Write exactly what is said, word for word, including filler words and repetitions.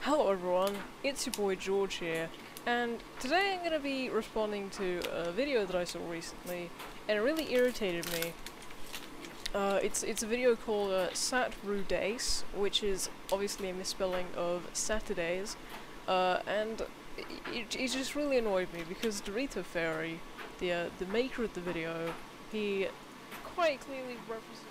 Hello everyone, it's your boy George here, and today I'm going to be responding to a video that I saw recently, and it really irritated me. Uh, it's it's a video called uh, SatRudays, which is obviously a misspelling of Saturdays, uh, and it, it just really annoyed me because Dorito Fairy, the uh, the maker of the video, he quite clearly represents